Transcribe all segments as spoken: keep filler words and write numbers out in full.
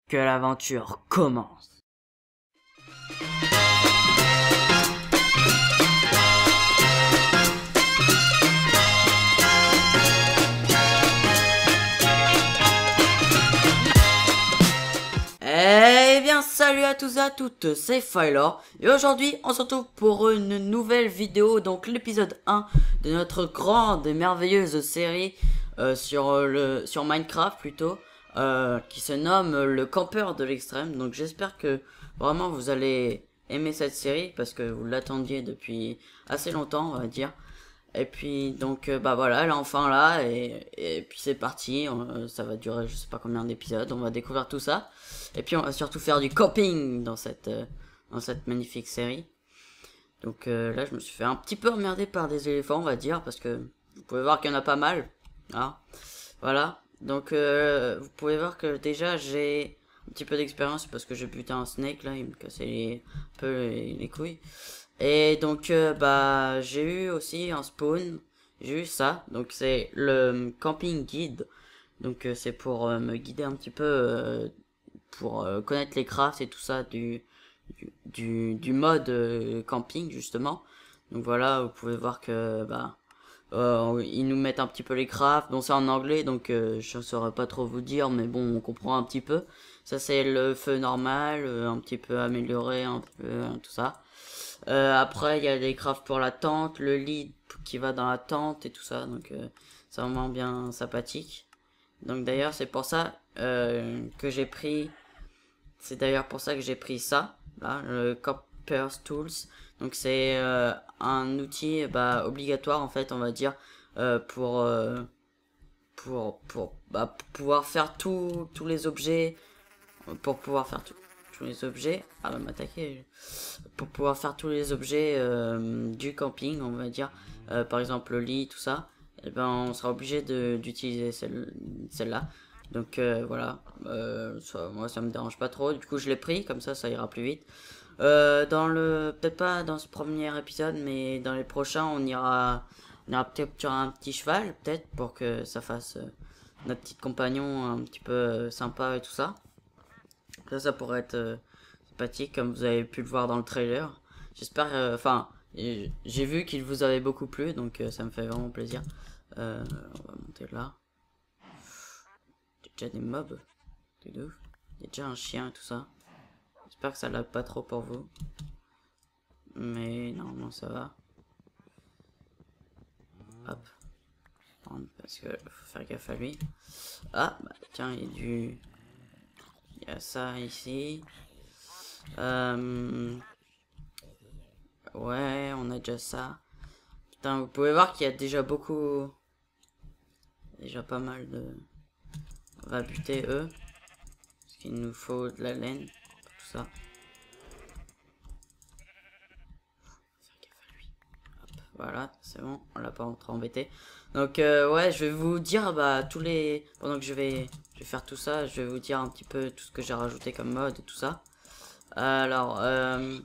que l'aventure commence. Eh bien salut à tous et à toutes, c'est Phylor et aujourd'hui on se retrouve pour une nouvelle vidéo, donc l'épisode un de notre grande et merveilleuse série euh, sur, le, sur Minecraft plutôt, euh, qui se nomme le campeur de l'extrême. Donc j'espère que vraiment vous allez aimer cette série parce que vous l'attendiez depuis assez longtemps, on va dire. Et puis donc euh, bah voilà, elle est enfin là et, et puis c'est parti, on- ça va durer je sais pas combien d'épisodes, on va découvrir tout ça. Et puis on va surtout faire du camping dans cette euh, dans cette magnifique série. Donc euh, là je me suis fait un petit peu emmerder par des éléphants, on va dire, parce que vous pouvez voir qu'il y en a pas mal. Hein. Voilà. Donc euh, vous pouvez voir que déjà j'ai un petit peu d'expérience parce que j'ai buté un snake là, il me cassait les, un peu les, les couilles. Et donc euh, bah j'ai eu aussi un spawn, j'ai eu ça, donc c'est le camping guide. Donc euh, c'est pour euh, me guider un petit peu euh, pour euh, connaître les crafts et tout ça du du, du, du mode euh, camping justement. Donc voilà, vous pouvez voir que bah euh, ils nous mettent un petit peu les crafts, bon c'est en anglais donc euh, je saurais pas trop vous dire, mais bon on comprend un petit peu. Ça c'est le feu normal, euh, un petit peu amélioré, un peu euh, tout ça. Euh, après, il y a les crafts pour la tente, le lit qui va dans la tente et tout ça. Donc, euh, c'est vraiment bien sympathique. Donc, d'ailleurs, c'est pour ça euh, que j'ai pris... C'est d'ailleurs pour ça que j'ai pris ça, là, le Camper's Tools. Donc, c'est euh, un outil bah, obligatoire, en fait, on va dire, euh, pour, euh, pour, pour, bah, pour pouvoir faire tout, tous les objets, pour pouvoir faire tout, tous les objets. Ah, va m'attaquer. Pour pouvoir faire tous les objets euh, du camping, on va dire, euh, par exemple le lit, tout ça, et ben on sera obligé de d'utiliser celle, celle-là. Donc euh, voilà, euh, ça, moi ça me dérange pas trop. Du coup je l'ai pris, comme ça ça ira plus vite. Euh, dans le, peut-être pas dans ce premier épisode, mais dans les prochains, on ira, on ira peut-être sur un petit cheval, peut-être pour que ça fasse euh, notre petit compagnon un petit peu euh, sympa et tout ça. Ça, ça pourrait être euh, sympathique, comme vous avez pu le voir dans le trailer. J'espère, euh, enfin, euh, j'ai vu qu'il vous avait beaucoup plu, donc euh, ça me fait vraiment plaisir. Euh, on va monter là. Il y a déjà des mobs, c'est de ouf. Il y a déjà un chien et tout ça. J'espère que ça l'a pas trop pour vous. Mais normalement ça va. Hop. Parce que faut faire gaffe à lui. Ah, bah tiens, il y a du... Il y a ça ici. Euh... Ouais, on a déjà ça. Putain, vous pouvez voir qu'il y a déjà beaucoup... Déjà pas mal de... On va buter eux. Parce qu'il nous faut de la laine. Pour tout ça. Faire gaffe à lui. Hop, voilà, c'est bon. On l'a pas trop embêté. Donc euh, ouais, je vais vous dire, bah, tous les... Pendant que je vais... Je vais faire tout ça, je vais vous dire un petit peu tout ce que j'ai rajouté comme mode et tout ça. Alors, euh...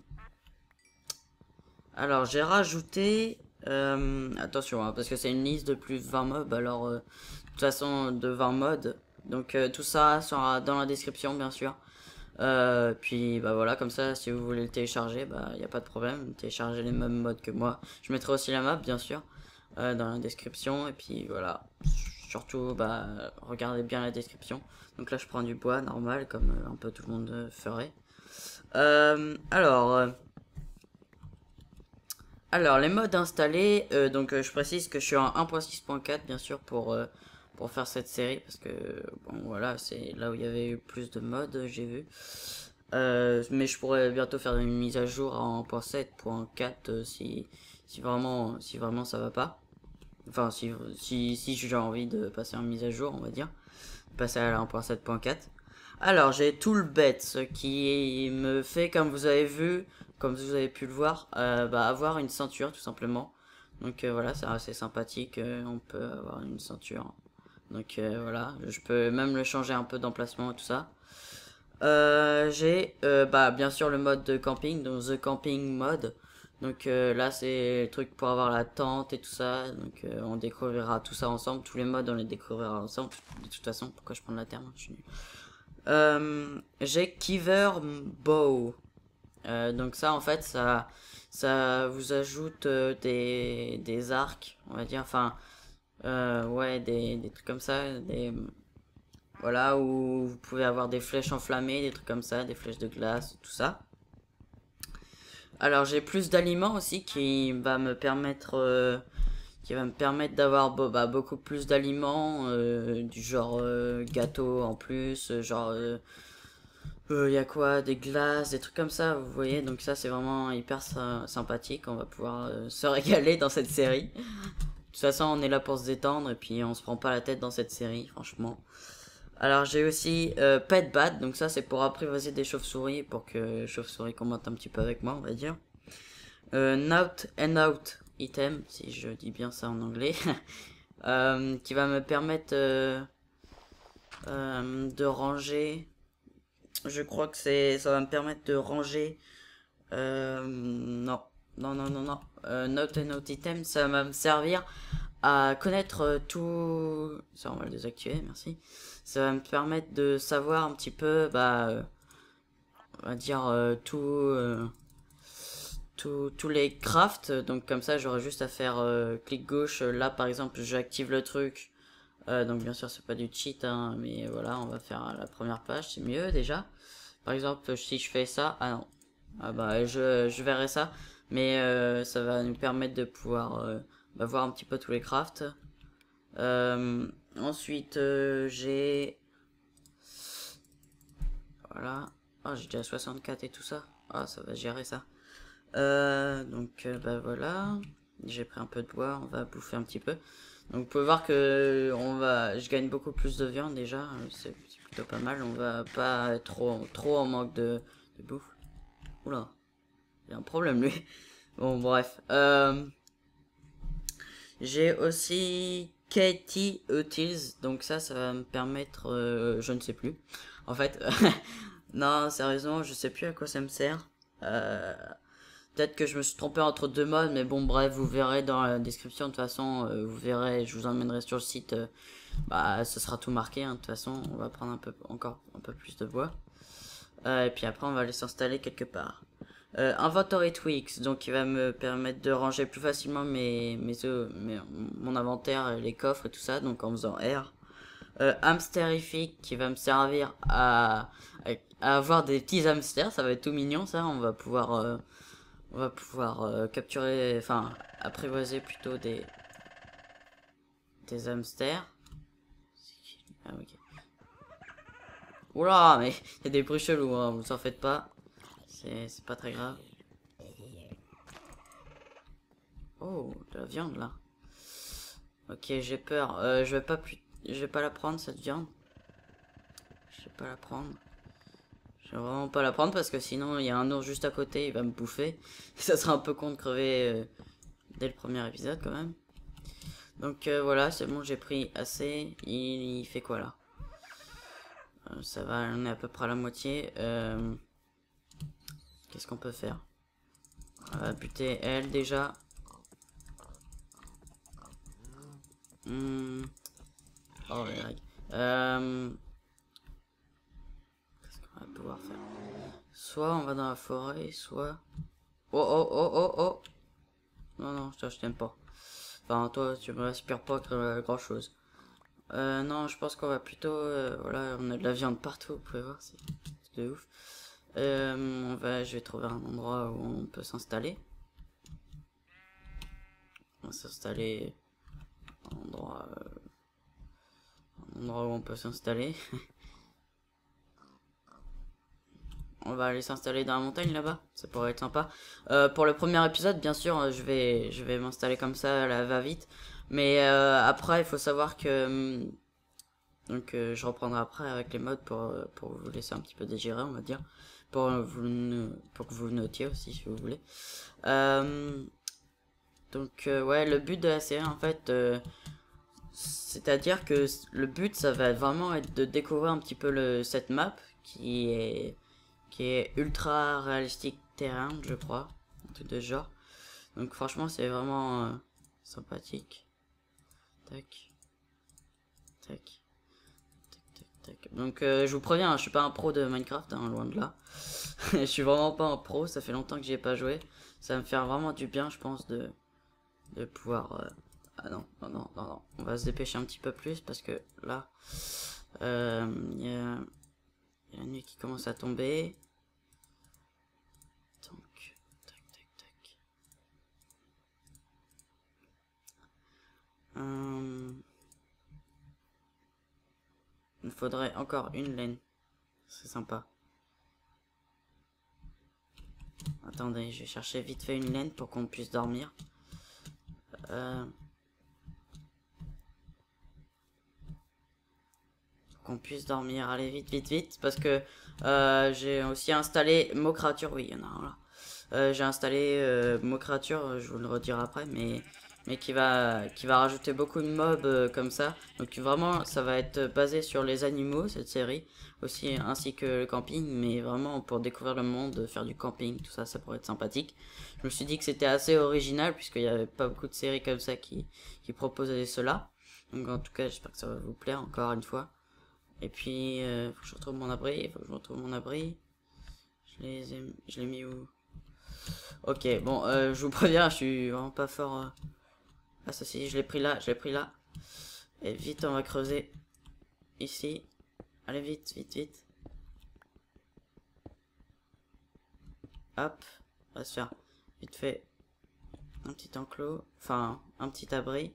Alors, j'ai rajouté... Euh, attention, hein, parce que c'est une liste de plus de vingt mobs, alors euh, de toute façon de vingt modes. Donc euh, tout ça sera dans la description, bien sûr. Euh, puis bah voilà, comme ça, si vous voulez le télécharger, bah il n'y a pas de problème. Téléchargez les mêmes modes que moi. Je mettrai aussi la map, bien sûr, euh, dans la description. Et puis voilà, surtout, bah regardez bien la description. Donc là, je prends du bois normal, comme euh, un peu tout le monde euh, ferait. Euh, alors... euh, Alors, les modes installés, euh, donc euh, je précise que je suis en un point six point quatre bien sûr pour, euh, pour faire cette série parce que bon voilà, c'est là où il y avait eu plus de modes, j'ai vu. Euh, mais je pourrais bientôt faire une mise à jour en un point sept point quatre euh, si, si vraiment si vraiment ça va pas. Enfin si, si, si j'ai envie de passer en mise à jour, on va dire. Passer à la un point sept point quatre. Alors, j'ai Toolbet, ce qui me fait, comme vous avez vu, comme vous avez pu le voir, euh, bah, avoir une ceinture, tout simplement. Donc euh, voilà, c'est assez sympathique, euh, on peut avoir une ceinture. Donc euh, voilà, je peux même le changer un peu d'emplacement et tout ça. Euh, j'ai, euh, bah, bien sûr, le mode de camping, donc The Camping Mode. Donc euh, là, c'est le truc pour avoir la tente et tout ça. Donc euh, on découvrira tout ça ensemble. Tous les modes, on les découvrira ensemble. De toute façon, pourquoi je prends la terme, je suis nul. Euh, j'ai Kiver Bow. Euh, donc ça en fait ça ça vous ajoute euh, des, des arcs, on va dire, enfin euh, ouais des, des trucs comme ça, des voilà, où vous pouvez avoir des flèches enflammées, des trucs comme ça, des flèches de glace, tout ça. Alors j'ai plus d'aliments aussi qui va me permettre euh, qui va me permettre d'avoir bo bah, beaucoup plus d'aliments, euh, du genre euh, gâteau en plus, euh, genre il euh, euh, y a quoi, des glaces, des trucs comme ça, vous voyez. Donc ça c'est vraiment hyper sy sympathique, on va pouvoir euh, se régaler dans cette série. De toute façon on est là pour se détendre et puis on se prend pas la tête dans cette série, franchement. Alors j'ai aussi euh, Pet Bat, donc ça c'est pour apprivoiser des chauves-souris, pour que les chauves-souris commentent un petit peu avec moi, on va dire. Euh, Nout and Out Item, si je dis bien ça en anglais, euh, qui va me permettre euh, euh, de ranger, je crois que c'est, ça va me permettre de ranger, euh, non, non, non, non, non, euh, Nout and Out Item, ça va me servir à connaître euh, tout, ça on va le désactiver, merci. Ça va me permettre de savoir un petit peu, bah, euh, on va dire euh, tout, euh, tout, tous les crafts. Donc comme ça, j'aurai juste à faire euh, clic gauche. Là, par exemple, j'active le truc. Euh, donc bien sûr, c'est pas du cheat, hein, mais voilà, on va faire la première page, c'est mieux déjà. Par exemple, si je fais ça, ah non, ah bah je, je verrai ça, mais euh, ça va nous permettre de pouvoir euh, bah, voir un petit peu tous les crafts. Euh, ensuite, euh, j'ai... Voilà. Oh, j'ai déjà soixante-quatre et tout ça. Ah, ça va gérer ça. Euh, donc, euh, bah voilà. J'ai pris un peu de bois, on va bouffer un petit peu. Donc, vous pouvez voir que on va, je gagne beaucoup plus de viande déjà. C'est plutôt pas mal. On va pas être trop, trop en manque de, de bouffe. Oula. Il y a un problème, lui. Bon, bref. Euh, j'ai aussi Katie Utils, donc ça, ça va me permettre, euh, je ne sais plus, en fait, non, sérieusement, je sais plus à quoi ça me sert, euh, peut-être que je me suis trompé entre deux modes, mais bon, bref, vous verrez dans la description, de toute façon, euh, vous verrez, je vous emmènerai sur le site, euh, bah, ce sera tout marqué, hein, de toute façon, on va prendre un peu, encore un peu plus de bois, euh, et puis après, on va aller s'installer quelque part. Euh, Inventory Tweaks, donc qui va me permettre de ranger plus facilement mes, mes, œufs, mes mon inventaire, les coffres et tout ça, donc en faisant R. Euh, Hamsterific qui va me servir à, à, à avoir des petits hamsters, ça va être tout mignon ça, on va pouvoir, euh, on va pouvoir euh, capturer, enfin apprivoiser plutôt des, des hamsters. Ah, ok. Oula, mais il y a des bruits chelous, hein, vous en faites pas. C'est pas très grave. Oh, de la viande là. Ok, j'ai peur. Euh, je vais pas plus... je vais pas la prendre cette viande. Je vais pas la prendre. Je vais vraiment pas la prendre parce que sinon il y a un ours juste à côté, il va me bouffer. Ça sera un peu con de crever euh, dès le premier épisode quand même. Donc euh, voilà, c'est bon, j'ai pris assez. Il, il fait quoi là? euh, Ça va, on est à peu près à la moitié. Euh... Qu'est-ce qu'on peut faire? On va buter elle déjà. Hmm. Oh les règles. Euh... Qu'est-ce qu'on va pouvoir faire? Soit on va dans la forêt, soit... Oh oh oh oh oh! Non non, toi je t'aime pas. Enfin toi tu me respires pas grand chose. Euh, non, je pense qu'on va plutôt... Euh, voilà, on a de la viande partout, vous pouvez voir, c'est de ouf. Euh, on va, je vais trouver un endroit où on peut s'installer. On va s'installer... Un endroit... Euh, un endroit où on peut s'installer. On va aller s'installer dans la montagne là-bas, ça pourrait être sympa. Euh, pour le premier épisode, bien sûr, je vais, je vais m'installer comme ça, la va-vite. Mais euh, après, il faut savoir que... Donc euh, je reprendrai après avec les modes pour, pour vous laisser un petit peu digérer, on va dire. Pour, vous, pour que vous notiez aussi si vous voulez. Euh, donc euh, ouais, le but de la série en fait... Euh, c'est-à-dire que le but, ça va vraiment être de découvrir un petit peu le, cette map qui est... qui est ultra réalistique terrain, je crois, un truc de ce genre. Donc franchement, c'est vraiment euh, sympathique. Tac, tac, tac, tac, tac. Donc euh, je vous préviens, hein, je suis pas un pro de Minecraft, hein, loin de là. Je suis vraiment pas un pro, ça fait longtemps que j'y ai pas joué. Ça va me faire vraiment du bien, je pense, de, de pouvoir... Euh... Ah non, non, non, non, non. On va se dépêcher un petit peu plus parce que là, il euh, y, a... y a la nuit qui commence à tomber. Donc, tac, tac, tac. Hum... Il faudrait encore une laine. C'est sympa. Attendez, je vais chercher vite fait une laine pour qu'on puisse dormir. Euh... Qu'on puisse dormir. Allez, vite, vite, vite. Parce que euh, j'ai aussi installé Mocrature. Oui, il y en a un là. Euh, j'ai installé euh, Mocrature, je vous le redirai après, mais, mais qui, va, qui va rajouter beaucoup de mobs euh, comme ça. Donc vraiment, ça va être basé sur les animaux, cette série. Aussi, ainsi que le camping, mais vraiment pour découvrir le monde, faire du camping, tout ça, ça pourrait être sympathique. Je me suis dit que c'était assez original, puisqu'il n'y avait pas beaucoup de séries comme ça qui, qui proposaient cela. Donc en tout cas, j'espère que ça va vous plaire, encore une fois. Et puis, euh, faut que je retrouve mon abri, faut que je retrouve mon abri. Je les ai, je l'ai mis où? Ok, bon, euh, je vous préviens, je suis vraiment pas fort. Euh... Ah, ça si, je l'ai pris là, je l'ai pris là. Et vite, on va creuser ici. Allez, vite, vite, vite. Hop, on va se faire vite fait un petit enclos, enfin, un petit abri.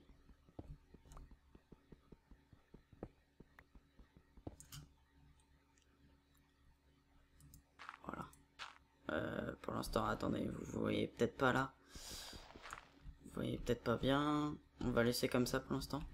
Voilà. Euh, pour l'instant, attendez, vous, vous voyez peut-être pas là. Vous voyez peut-être pas bien. On va laisser comme ça pour l'instant.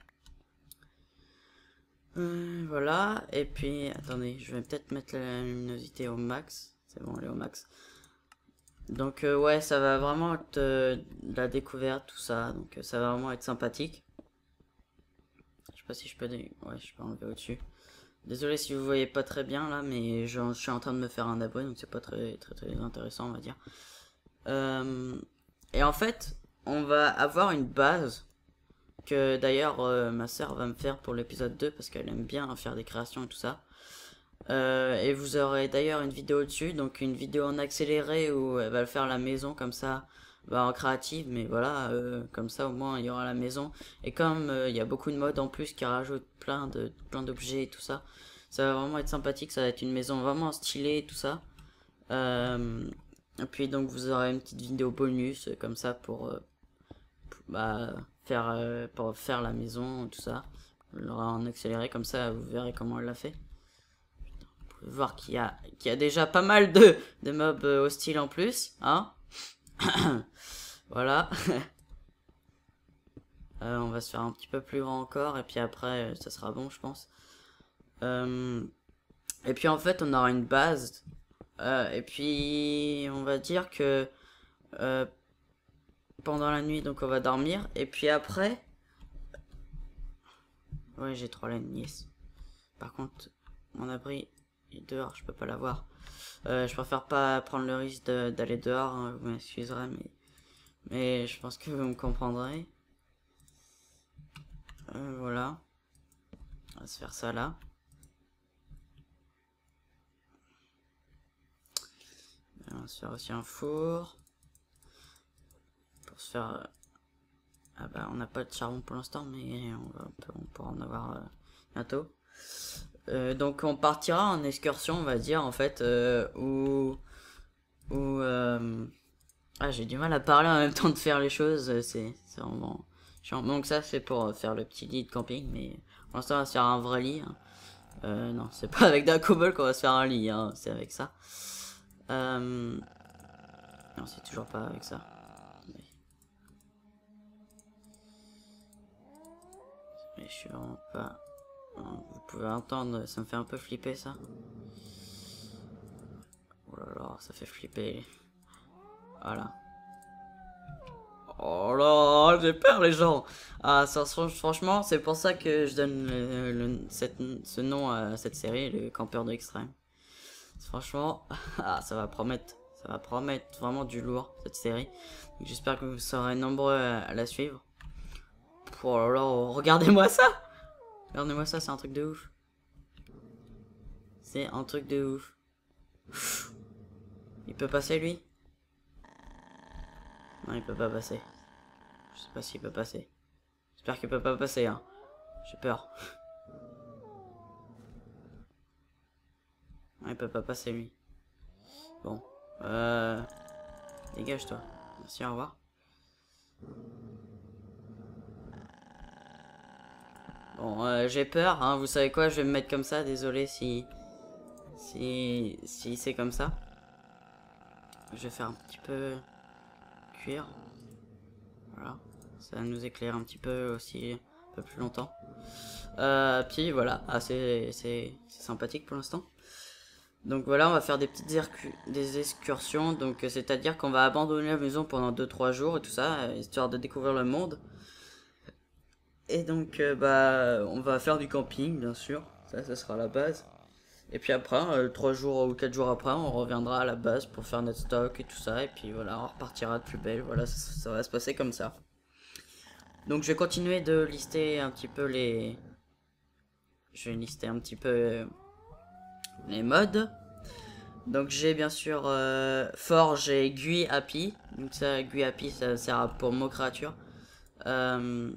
Euh, voilà. Et puis, attendez, je vais peut-être mettre la luminosité au max. C'est bon, elle est au max. Donc, euh, ouais, ça va vraiment être euh, de la découverte, tout ça. Donc, euh, ça va vraiment être sympathique. Je sais pas si je peux... Dé... Ouais, je peux enlever au-dessus. Désolé si vous voyez pas très bien là, mais je, je suis en train de me faire un abri, donc c'est pas très, très très intéressant, on va dire. Euh, et en fait, on va avoir une base que d'ailleurs euh, ma soeur va me faire pour l'épisode deux parce qu'elle aime bien faire des créations et tout ça. Euh, et vous aurez d'ailleurs une vidéo dessus, donc une vidéo en accéléré où elle va faire la maison comme ça, bah, en créative, mais voilà, euh, comme ça au moins il y aura la maison. Et comme euh, il y a beaucoup de modes en plus qui rajoutent plein de plein d'objets et tout ça, ça va vraiment être sympathique, ça va être une maison vraiment stylée et tout ça. Euh, et puis donc vous aurez une petite vidéo bonus euh, comme ça pour, euh, pour bah, faire, euh, pour faire la maison, tout ça. On l'aura en accéléré comme ça, vous verrez comment elle l'a fait. Vous pouvez voir qu'il y a, qu'il y a déjà pas mal de, de mobs euh, hostiles en plus, hein. Voilà. euh, on va se faire un petit peu plus grand encore et puis après ça sera bon je pense. Euh, et puis en fait on aura une base euh, et puis on va dire que euh, pendant la nuit donc on va dormir et puis après ouais j'ai trois laines, yes. Par contre mon abri est dehors, je peux pas l'avoir. Euh, je préfère pas prendre le risque d'aller de, dehors, hein, vous m'excuserez, mais mais je pense que vous me comprendrez. Euh, voilà. On va se faire ça là. On va se faire aussi un four. Pour se faire... Euh... Ah bah on n'a pas de charbon pour l'instant, mais on, va, on, peut, on pourra en avoir euh, bientôt. Euh, donc on partira en excursion, on va dire, en fait, euh, où... où euh... Ah, j'ai du mal à parler en même temps de faire les choses, c'est vraiment chiant. Donc ça, c'est pour faire le petit lit de camping, mais pour l'instant, on va se faire un vrai lit. Hein. Euh, non, c'est pas avec d'un cobble qu'on va se faire un lit, hein, c'est avec ça. Euh... Non, c'est toujours pas avec ça. Mais... mais je suis vraiment pas... Vous pouvez entendre, ça me fait un peu flipper, ça. Oh là là, ça fait flipper. Voilà. Oh là, j'ai peur les gens. Ah, ça, franchement, c'est pour ça que je donne le, le, cette, ce nom à cette série, le campeur de l'extrême. Franchement, ah, ça va promettre, ça va promettre vraiment du lourd cette série. J'espère que vous serez nombreux à, à la suivre. Oh là là, regardez-moi ça. Regardez-moi ça, c'est un truc de ouf. C'est un truc de ouf. Il peut passer lui? Non, il peut pas passer. Je sais pas s'il peut passer. J'espère qu'il peut pas passer, hein. J'ai peur. Non, il peut pas passer lui. Bon. Euh... Dégage-toi. Merci, au revoir. Bon, euh, j'ai peur, hein. Vous savez quoi? Je vais me mettre comme ça. Désolé si... Si... Si c'est comme ça. Je vais faire un petit peu... cuire. Voilà. Ça va nous éclairer un petit peu aussi... un peu plus longtemps. Euh, puis voilà. Ah, c'est sympathique pour l'instant. Donc voilà, on va faire des petites des excursions. Donc c'est-à-dire qu'on va abandonner la maison pendant deux trois jours et tout ça, histoire de découvrir le monde. Et donc euh, bah on va faire du camping bien sûr. Ça, ça sera la base. Et puis après, euh, trois jours ou quatre jours après, on reviendra à la base pour faire notre stock et tout ça. Et puis voilà, on repartira de plus belle. Voilà, ça, ça va se passer comme ça. Donc je vais continuer de lister un petit peu les... Je vais lister un petit peu... les modes. Donc j'ai bien sûr euh, Forge et G U I A P I. Donc ça, G U I A P I, ça sert pour mots créatures. Euh...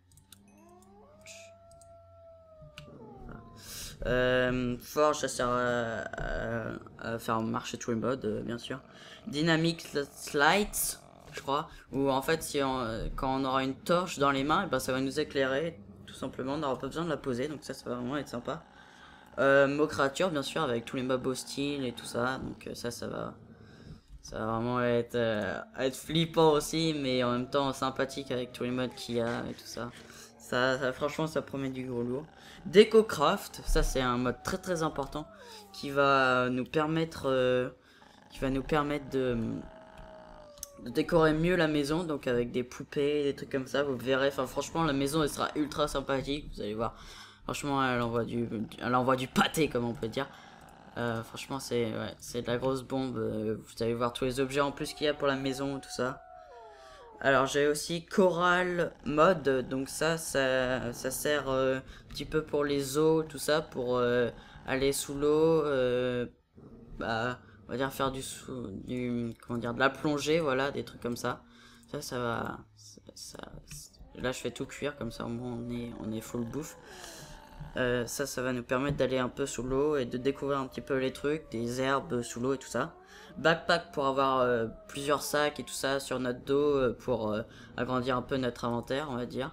Euh, Forge, ça sert à, à, à faire marcher tous les modes, euh, bien sûr. Dynamic Lights, je crois. Où en fait, si on, quand on aura une torche dans les mains, et ben, ça va nous éclairer. Tout simplement, on n'aura pas besoin de la poser. Donc ça, ça va vraiment être sympa. Euh, mots créatures, bien sûr, avec tous les mobs hostiles et tout ça. Donc euh, ça, ça va, ça va vraiment être, euh, être flippant aussi, mais en même temps sympathique avec tous les modes qu'il y a et tout ça. Ça, ça. Franchement, ça promet du gros lourd. DecoCraft, ça c'est un mode très très important qui va nous permettre, euh, qui va nous permettre de, de décorer mieux la maison, donc avec des poupées, des trucs comme ça. Vous verrez. Enfin, franchement, la maison elle sera ultra sympathique. Vous allez voir. Franchement, elle envoie du, elle envoie du pâté, comme on peut dire. Euh, franchement, c'est ouais, c'est de la grosse bombe. Vous allez voir tous les objets en plus qu'il y a pour la maison, tout ça. Alors j'ai aussi Coral Mode, donc ça, ça, ça sert euh, un petit peu pour les eaux, tout ça, pour euh, aller sous l'eau, euh, bah, on va dire faire du, du, comment dire, de la plongée, voilà, des trucs comme ça. Ça, ça va, ça, ça, là je fais tout cuire, comme ça au moins on est, on est full bouffe. Euh, ça, ça va nous permettre d'aller un peu sous l'eau et de découvrir un petit peu les trucs, des herbes sous l'eau et tout ça. Backpack pour avoir euh, plusieurs sacs et tout ça sur notre dos euh, pour euh, agrandir un peu notre inventaire, on va dire.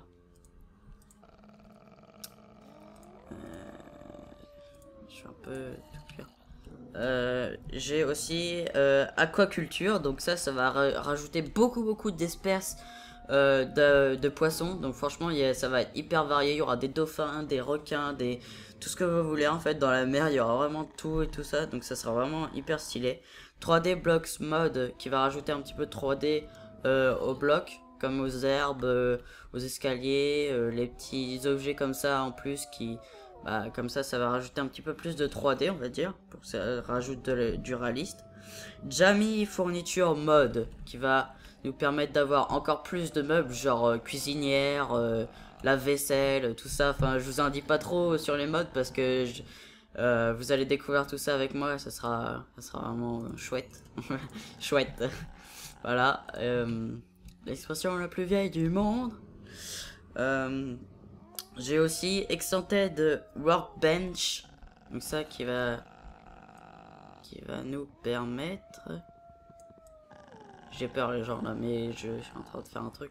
Euh, je vais un peu tout cuire. Euh, J'ai aussi euh, aquaculture, donc ça, ça va ra rajouter beaucoup beaucoup d'espèces euh, de, de poissons. Donc franchement, y a, ça va être hyper varié. Il y aura des dauphins, des requins, des tout ce que vous voulez en fait dans la mer. Il y aura vraiment tout et tout ça, donc ça sera vraiment hyper stylé. trois D Blocks Mode qui va rajouter un petit peu de trois D euh, aux blocs, comme aux herbes, euh, aux escaliers, euh, les petits objets comme ça en plus qui, bah, comme ça, ça va rajouter un petit peu plus de trois D, on va dire, pour que ça rajoute de, du réaliste. Jammy Fourniture Mode qui va nous permettre d'avoir encore plus de meubles, genre euh, cuisinière, euh, lave-vaisselle, tout ça. Enfin, je vous en dis pas trop sur les modes parce que je, Euh, vous allez découvrir tout ça avec moi, ça sera, ça sera vraiment chouette. Chouette. Voilà. Euh, L'expression la plus vieille du monde. Euh, J'ai aussi Extended Workbench. Donc ça qui va, qui va nous permettre... J'ai peur les gens là, mais je, je suis en train de faire un truc.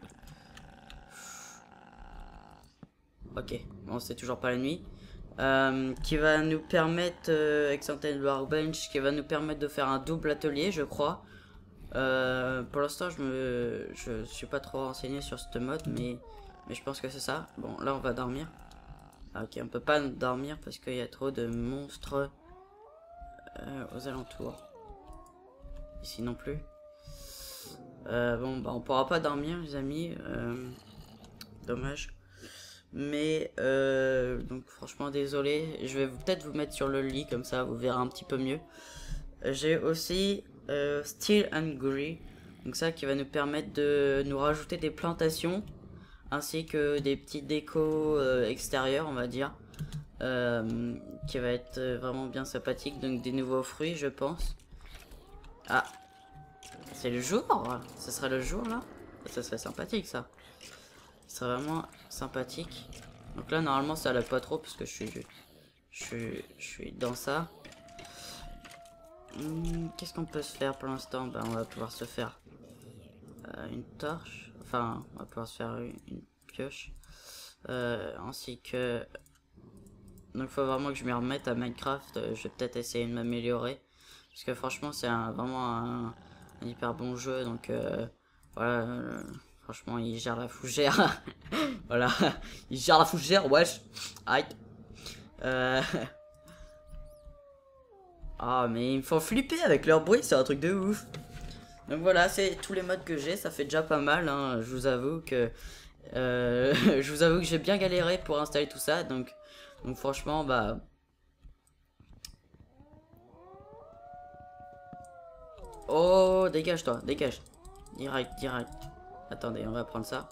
Ok, bon c'est toujours pas la nuit. Euh, qui va nous permettre, euh, Extended Workbench, qui va nous permettre de faire un double atelier, je crois. Euh, pour l'instant, je me, je suis pas trop renseigné sur ce mode, mais, mais je pense que c'est ça. Bon, là, on va dormir. Ah, ok, on peut pas dormir parce qu'il y a trop de monstres euh, aux alentours. Ici non plus. Euh, bon, bah, on pourra pas dormir, les amis. Euh, dommage. Mais euh, donc franchement désolé, je vais peut-être vous mettre sur le lit comme ça vous verrez un petit peu mieux. J'ai aussi euh, Steel and Grey, donc ça qui va nous permettre de nous rajouter des plantations ainsi que des petits décos euh, extérieurs on va dire. euh, qui va être vraiment bien sympathique. Donc des nouveaux fruits, je pense. Ah, c'est le jour? Ce sera le jour là? Ça serait sympathique ça. Ce serait vraiment sympathique. Donc là normalement ça l'a pas trop parce que je suis, je suis, je suis dans ça. Hum, Qu'est-ce qu'on peut se faire pour l'instant? Ben on va pouvoir se faire euh, une torche. Enfin, on va pouvoir se faire une, une pioche. Euh, ainsi que... Donc il faut vraiment que je m'y remette à Minecraft. Euh, je vais peut-être essayer de m'améliorer. Parce que franchement c'est un, vraiment un, un hyper bon jeu. Donc euh, voilà, euh, franchement il gère la fougère. Voilà, il gère la fougère, wesh. Aïe. Euh... Ah mais ils me font flipper avec leur bruit, c'est un truc de ouf. Donc voilà, c'est tous les modes que j'ai, ça fait déjà pas mal, hein. Je vous avoue que euh, je vous avoue que j'ai bien galéré pour installer tout ça, donc donc franchement bah oh dégage toi, dégage, direct, direct. Attendez, on va prendre ça.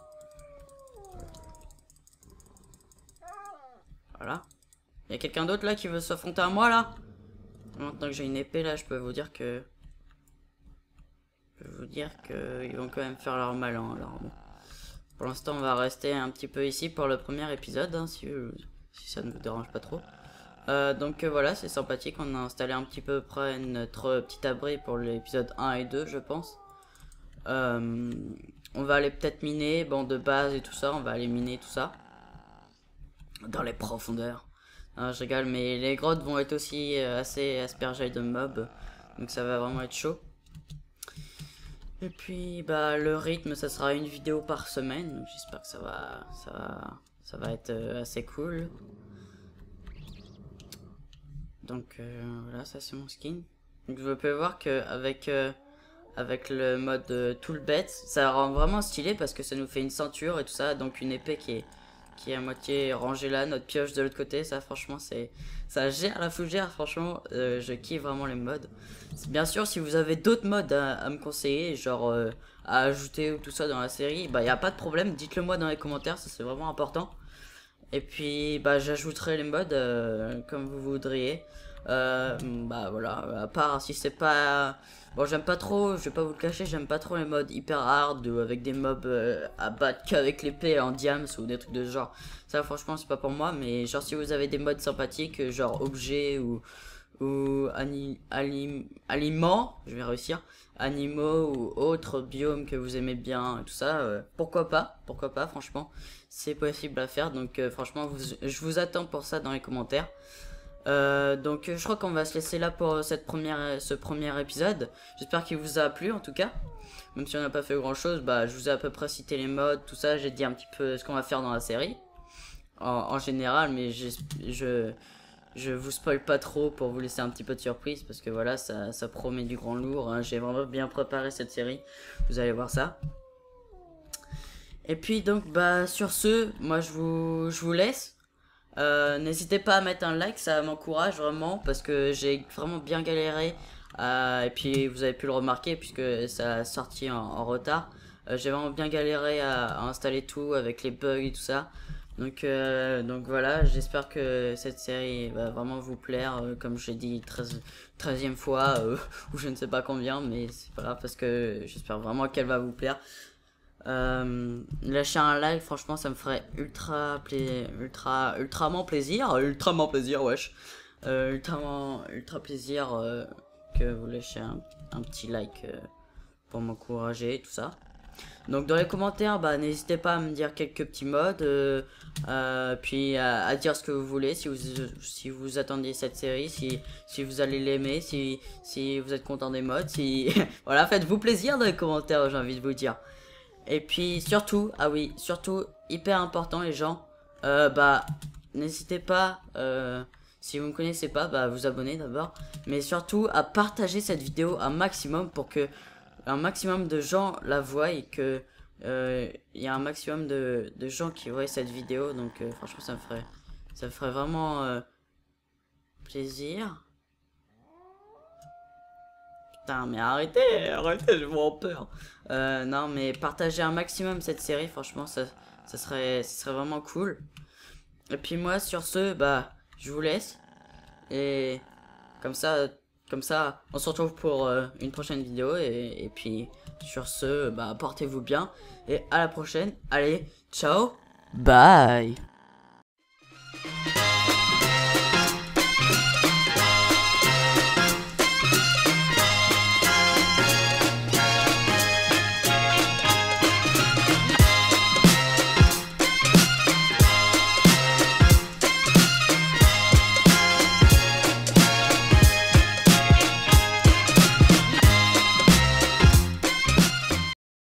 Voilà. Il y a quelqu'un d'autre là qui veut s'affronter à moi là? Maintenant que j'ai une épée là, je peux vous dire que je peux vous dire que ils vont quand même faire leur malin. Alors bon. Pour l'instant, on va rester un petit peu ici pour le premier épisode, hein, si, si ça ne vous dérange pas trop. Euh, donc euh, voilà, c'est sympathique. On a installé un petit peu près notre petit abri pour l'épisode un et deux, je pense. Euh, on va aller peut-être miner, bon, de base et tout ça. On va aller miner tout ça. Dans les profondeurs. Non, je rigole, mais les grottes vont être aussi assez aspergées de mobs. Donc ça va vraiment être chaud. Et puis bah le rythme ça sera une vidéo par semaine, donc j'espère que ça va ça va ça va être euh, assez cool. Donc euh, voilà, ça c'est mon skin. Donc vous pouvez voir que avec euh, avec le mode euh, toolbet, ça rend vraiment stylé parce que ça nous fait une ceinture et tout ça, donc une épée qui est qui est à moitié rangée là, notre pioche de l'autre côté, ça franchement c'est ça gère la fougère, franchement euh, je kiffe vraiment les modes. Bien sûr si vous avez d'autres modes à, à me conseiller, genre euh, à ajouter ou tout ça dans la série, bah y a pas de problème, dites-le moi dans les commentaires, ça c'est vraiment important. Et puis bah j'ajouterai les modes euh, comme vous voudriez. Euh, bah voilà, à part si c'est pas... Bon j'aime pas trop, je vais pas vous le cacher, j'aime pas trop les modes hyper hard ou avec des mobs euh, à battre qu'avec l'épée en diams ou des trucs de ce genre. Ça franchement c'est pas pour moi, mais genre si vous avez des modes sympathiques, genre objet ou... ou ani, alim, aliments, je vais réussir, animaux ou autres biomes que vous aimez bien, tout ça, euh, pourquoi pas, pourquoi pas, franchement, c'est possible à faire, donc euh, franchement, vous, je vous attends pour ça dans les commentaires. Euh, donc je crois qu'on va se laisser là pour cette première, ce premier épisode. J'espère qu'il vous a plu en tout cas. Même si on n'a pas fait grand chose, bah, je vous ai à peu près cité les modes, tout ça, j'ai dit un petit peu ce qu'on va faire dans la série. En, en général, mais je... je Je vous spoil pas trop pour vous laisser un petit peu de surprise parce que voilà, ça, ça promet du grand lourd, hein. J'ai vraiment bien préparé cette série, vous allez voir ça. Et puis donc bah sur ce, moi je vous, je vous laisse. Euh, N'hésitez pas à mettre un like, ça m'encourage vraiment parce que j'ai vraiment bien galéré. Euh, et puis vous avez pu le remarquer puisque ça a sorti en, en retard. Euh, j'ai vraiment bien galéré à, à installer tout avec les bugs et tout ça. Donc, euh, donc voilà, j'espère que cette série va vraiment vous plaire, euh, comme j'ai dit treizième fois, euh, ou je ne sais pas combien, mais c'est pas grave parce que j'espère vraiment qu'elle va vous plaire. Euh, lâchez un like, franchement ça me ferait ultra pla ultra ultrament plaisir, ultrament plaisir wesh, euh, ultrament ultra plaisir euh, que vous lâchez un, un petit like euh, pour m'encourager et tout ça. Donc dans les commentaires, bah n'hésitez pas à me dire quelques petits modes, euh, euh, puis à, à dire ce que vous voulez, si vous si vous attendiez cette série, si si vous allez l'aimer, si si vous êtes content des modes, si voilà, faites-vous plaisir dans les commentaires, j'ai envie de vous dire. Et puis surtout, ah oui, surtout hyper important les gens, euh, bah n'hésitez pas, euh, si vous ne me connaissez pas, bah vous abonner d'abord, mais surtout à partager cette vidéo un maximum pour que un maximum de gens la voient et que euh, il y a un maximum de, de gens qui voient cette vidéo, donc euh, franchement ça me ferait ça me ferait vraiment euh, plaisir. Putain mais arrêtez, arrêtez, j'ai vraiment peur. Euh, non mais partagez un maximum cette série, franchement ça, ça serait ça serait vraiment cool. Et puis moi sur ce, bah je vous laisse. Et comme ça, comme ça, on se retrouve pour euh, une prochaine vidéo. Et, et puis, sur ce, bah, portez-vous bien. Et à la prochaine. Allez, ciao. Bye.